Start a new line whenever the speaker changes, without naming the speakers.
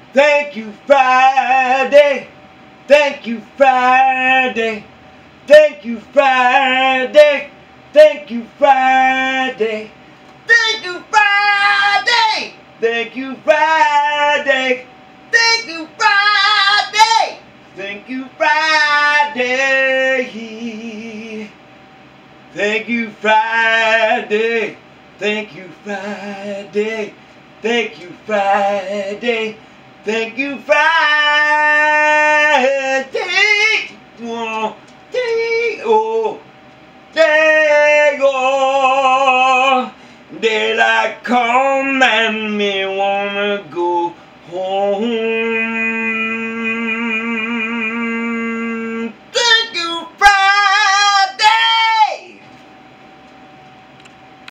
Thank you, Friday. Thank you, Friday. Thank you, Friday. Thank you, Friday. Thank you, Friday. Thank you, Friday. Thank you, Friday. Thank you, Friday. Thank you, Friday. Thank you, Friday. Thank you, Friday. Thank you, Friday. Oh, daylight come and me wanna go home.